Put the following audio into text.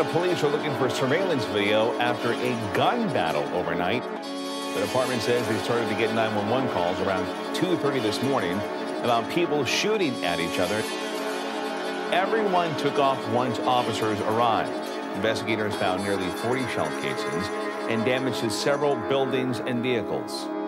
police are looking for surveillance video after a gun battle overnight. The department says they started to get 911 calls around 2:30 this morning about people shooting at each other. Everyone took off once officers arrived. Investigators found nearly 40 shell casings and damage to several buildings and vehicles.